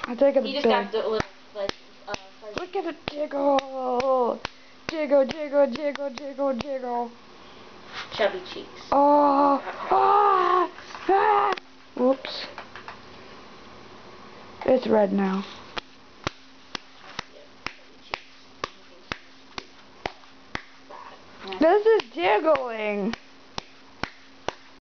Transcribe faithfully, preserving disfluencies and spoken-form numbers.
I take it. He just big. got the little, like, uh, Look at it jiggle, jiggle, jiggle, jiggle, jiggle, jiggle. Chubby cheeks. Oh, ah, ah. Whoops. It's red now. This is jiggling.